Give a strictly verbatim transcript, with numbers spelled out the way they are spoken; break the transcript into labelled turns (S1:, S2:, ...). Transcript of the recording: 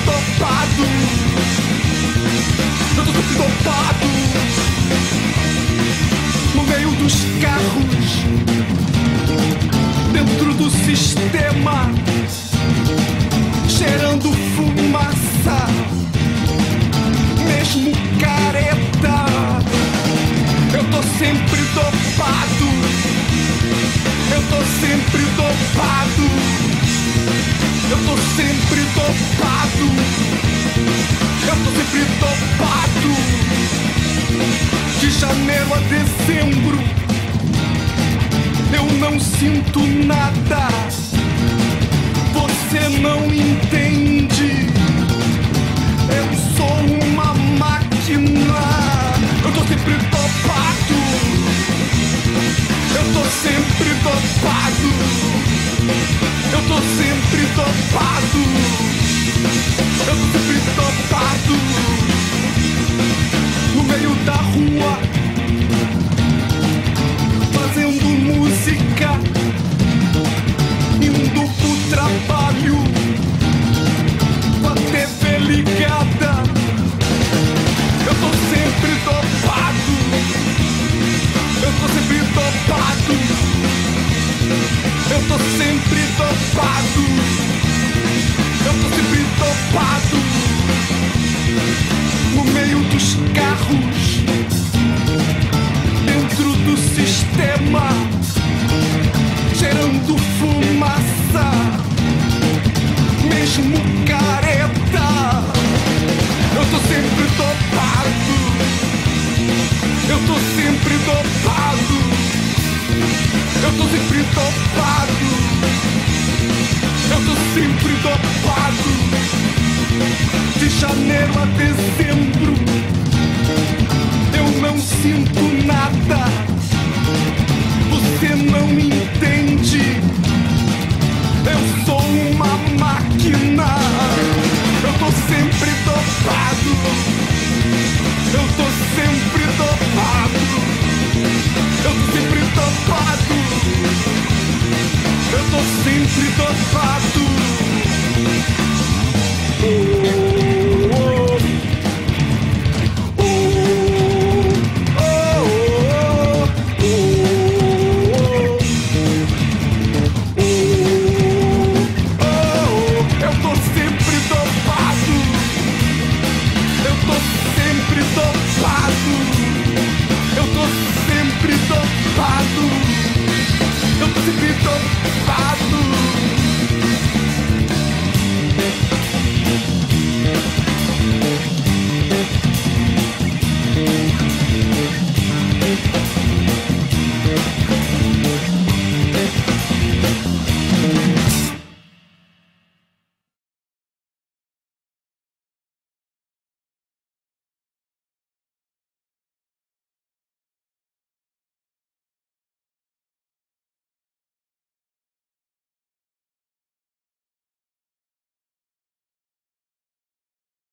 S1: dopado. Eu tô sempre dopado. No meio dos carros, dentro do sistema, cheirando fumaça, mesmo careta. Eu tô sempre dopado. Eu tô sempre dopado. Eu tô sempre dopado. Eu tô sempre dopado. De janeiro a dezembro eu não sinto nada. Você não entende. Eu sou uma máquina. Eu tô sempre dopado. Eu tô sempre dopado. Eu tô sempre dopado. Eu tô sempre dopado. No meio da rua, fazendo música, indo pro trabalho, com a T V ligada. Eu tô sempre dopado. Eu tô sempre dopado. Eu tô sempre dopado. Eu tô sempre dopado. No meio dos carros, dentro do sistema, cheirando fumaça, mesmo careta. Eu tô sempre dopado. Eu tô sempre dopado. Eu tô sempre dopado. Eu tô sempre dopado. De janeiro a dezembro